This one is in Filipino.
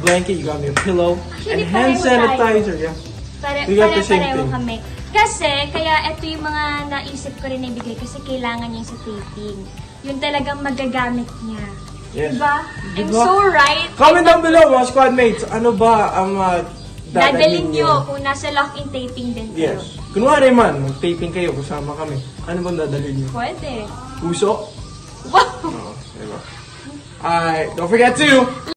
blanket, you got me a pillow, and Actually, hand pareho sanitizer. Yeah. We got the same Pare-pareho thing. kami. Kasi, kaya ito yung mga naisip ko rin na ibigay kasi kailangan niya sa taping. Yung talagang magagamit niya. Yes. Diba? I'm Diba? so right. Comment down below, mga squad mates. Ano ba ang Dadalhin nyo kung nasa lock-in taping din kayo. Yes. Kunwari man, mag-taping kayo, kasama kami. Ano bang dadalhin nyo? Pwede. Puso? Wow! Oo, diba? Alright, don't forget to